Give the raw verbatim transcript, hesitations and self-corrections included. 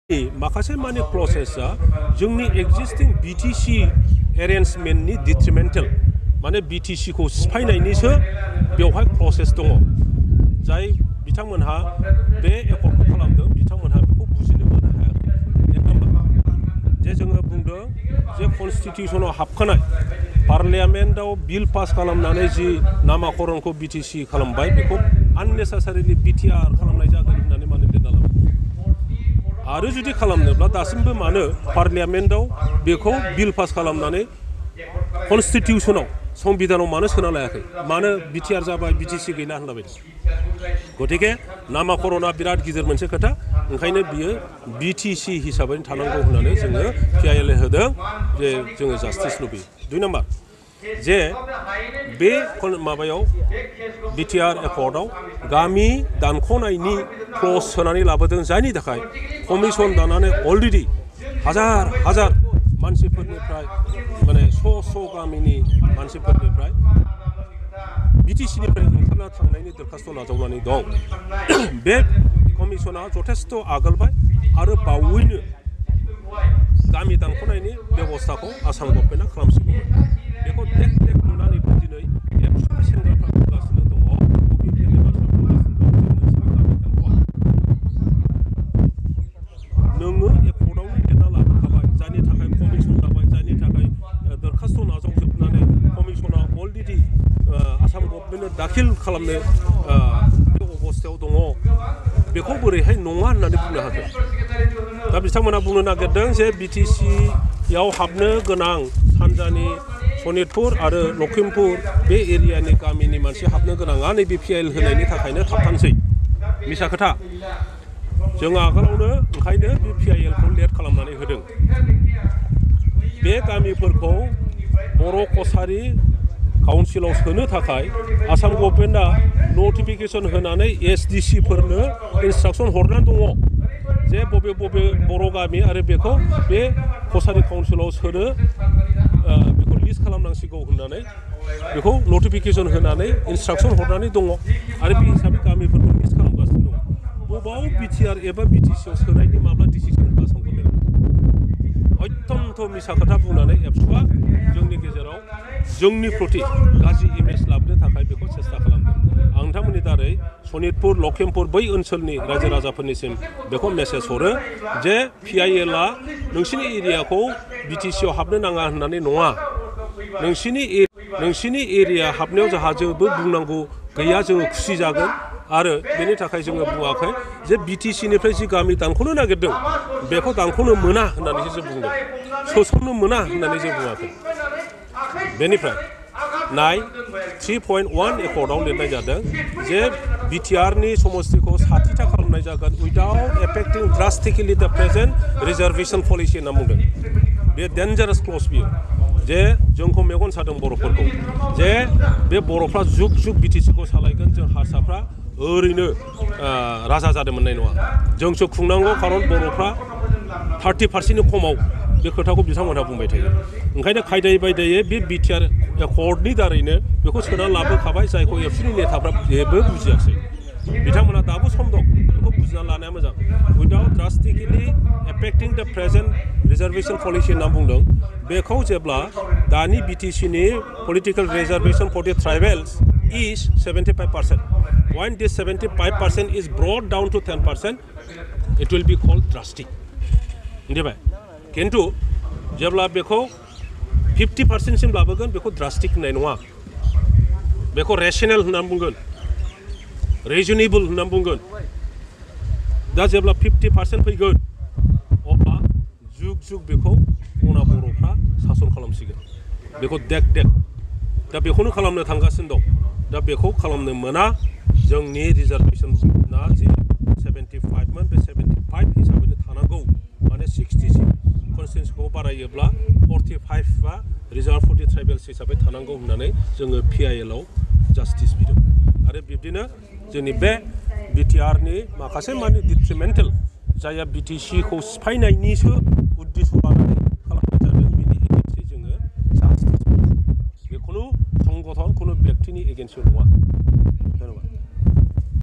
माखासे माने प्रसेसा जोंनि एक्जिस्टिं बिटिसि एरेन्जमेन्टनि डिट्रिमेन्टेल माने बिटिसि खौ सिफायनायनिसो बेवहाय प्रसेस दङ जाय बिथांमोनहा बे एकर्डखौ खालामदों बिथांमोनहा बेखौ बुजिनो मोननो हायाखै एक नम्बर जे जोङो बुंदों जे कन्स्टिटिउसनाव हाबखानाय पार्लियामेन्टआव बिल पास खालामनानै जि नामाकरणखौ बिटिसि खालामबाय बेखौ आननेसेसारिलि बिटिआर खालामनाय जागोन होननानै माने लिरना लाबाय आरो जुदि खालामनोब्ला दासिमबो मानो पार्लियामेन्टआव बेखौ बिल पास खालामनानै कन्स्टिटिउसनाव संबिधानाव मानो सोना लायाखै मानो बिटिआर जाबाय बिटिसि गैला होनना बायदि गतिके नामाकरणा बिराद गिदिर मोनसे खोथा ओंखायनो बियो बिटिसि हिसाबै थानांगौ होननानै जोङो पिआइएल होदों जे जोङो जास्टिस लुबैयो दुइ नाम्बार जे बे माबायाव बिटिआर एकर्डआव गामि दानख'नायनि क्लज सोनानै लाबोदों जायनि थाखाय कमिसन दानानै अलरेडि हाजार हाजार मानसिफोरनिफ्राय माने स' स' गामिनि मानसिफोरनिफ्राय बिटिसिनिफ्राय ओंखारना थांनायनि दरखास्त नाजावनानै दं बे कमिसना जथेस्थ' आगोलबाय आरो बावैनो गामि दानख'नायनि बेबस्थाखौ आसाम गभर्नमेन्टआ खालामसिगौमोन बेखौ देख देख नुनानैबो दिनै एबसुनि सेंग्राफ्रा बुंगासिनो दङ बबेनि बाथ्रा बुंगासिनो दं जों मोनसेबो गामि दानख'आ नोङो एकर्डआवनो लिरना लाबोखाबाय जायनि थाखाय कमिसन जाबाय जायनि थाखाय दरखास्त नाजावजोबनानै कमिसना अलरेडि आसाम गभर्नमेन्टनो दाखिल खालामनो बे अबस्थायाव दङ बेखौ बोरैहाय नङा होननानै बुंनो हागोन दा बिथांमोना बुंनो नागिरदों जे बिटिसियाव हाबनो गोनां सानजानि सनितपुर आरो लखिमपुर बे एरियानि गामिनि मानसि हाबनो गोनाङा नैबे पिआइएल होनायनि थाखायनो थाबथांसै मिसा खोथा जों आगोलावनो ओंखायनो बे पिआइएलखौ लेट खालामनानै होदों बे गामिफोरखौ बर' कसारि काउन्सिलाव सोनो थाखाय आसाम गभर्नमेन्टआ नटिफिकेसन होनानै एसडिसिफोरनो इन्सट्राक्सन हरनानै दङ जे बबे बबे बर' गामि आरो बेखौ बे कसारि काउन्सिलाव सोनो बेखौ लिस्ट खालामनांसिगौ होननानै बेखौ नटिफिकेसन होनानै इन्सट्राक्सन हरनानै दङ आरो बे हिसाबै गामिफोरखौ लिस्ट खालामगासिनो दङ बबाव बिटिआर एबा बिटिसिआव सोनायनि माब्ला डिसिसन होगा आसाम गभर्नमेन्टआ अत्यन्त मिसा खोथा बुंनानै एबसुआ जोंनि गेजेराव जोंनि प्रति गाज्रि इमेज लाबोनो थाखाय बेखौ सेस्था खालामदों आं नोंथांमोननि दारै सनितपुर लखिमपुर बै ओनसोलनि रायजो राजाफोरनिसिम बेखौ मेसेज हरो जे पिआइएलआ नोंसिनि एरियाखौ बिटिसिआव हाबनो नाङा होननानै नङा नोंसिनि नोंसिनि एरिया हाबनायाव जोंहा जेबो बुंनांगौ गैया जोङो खुसि जागोन आरो बेनि थाखाय जोङो बुङाखै जे बिटिसिनिफ्राय जि गामि दानख'नो नागिरदों बेखौ दानख'नो मोना होननानैसो जों बुंदों सोसननो मोना होननानै जों बुङाखै बेनिफ्राय नाय थ्रि पइन्ट वान एकर्डआव लिरनाय जादों जे बिटिआरनि समस्तिखौ साथिथा खालामनाय जागोन उइदाउट एफेक्टिं ड्रास्टिकेलि द प्रेजेन्ट रिजार्भेसन पलिसि होनना बुंदों बे डेन्जारास क्लज बियो जे जोंखौ मेगन सादों बर'फोरखौ जे बे बर'फ्रा जुग जुग बिटिसिखौ सालायगोन जों हारसाफ्रा ओरैनो राजा जानो मोननाय नङा जोंसो खुंनांगौ खारन बर'फ्रा थार्टि पार्सेन्टनि खमाव बे खोथाखौ बिथांमोनहा बुंबाय थायो ओंखायनो खायदायै बायदायै बे बिटिआर एकर्डनि दारैनो बेखौ सोनानै लाबोखाबाय जायखौ एबसुनि नेताफ्रा जेबो बुजियाखै बिथांमोनहा दाबो सम दं बेखौ बुजिना लानाया मोजां उइदाउट ड्रास्टिकेलि एफेक्टिं द प्रेजेन्ट रिजार्भेसन पलिसि होनना बुंदों बेखौ जेब्ला दानि बिटिसिनि political reservation for the tribals is seventy five percent when this seventy-five percent is brought down to ten percent it will be called drastic मिथिबाय किन्तु जेब्ला बेखौ फिफ्टी पार्सेन्ट सिम लाबोगोन बेखौ ड्रास्टिक होननाय नङा बेखौ रेशनेल होनना बुंगोन रिजनेबल होनना बुंगोन दा जेब्ला फिफ्टी पार्सेन्ट फैगोन अब्ला जुग जुग बेखौ अना बर'फ्रा सासन खालामसिगोन बेखौ देख देख दा बेखौनो खालामनो थांगासिनो दं दा बेखौ खालामनो मोना जोंनि रिजार्भेसना जि सेभेन्टि फाइभमोन बे सेभेन्टि फाइभ हिसाबैनो थानांगौ माने सिक्सटिसिम कनस्टिटिउन्सिखौ बारायोब्ला फर्टि फाइभआ रिजार्भ फर दि ट्राइबेल्स हिसाबै थानांगौ होननानै जोङो पिआइएलआव जास्टिस बिदों आरो बिब्दिनो जोंनि बे बिटिआरनि माखासे माने डिट्रिमेन्टेल जायहा बिटिसिखौ सिफायनायनिसो उद्देश्य लानानै खालामनाय जादों बिनि एगेन्स्टै जोङो जास्टिस बे खुनु संगठन खुनु व्यक्तिनि एगेन्स्ट नङा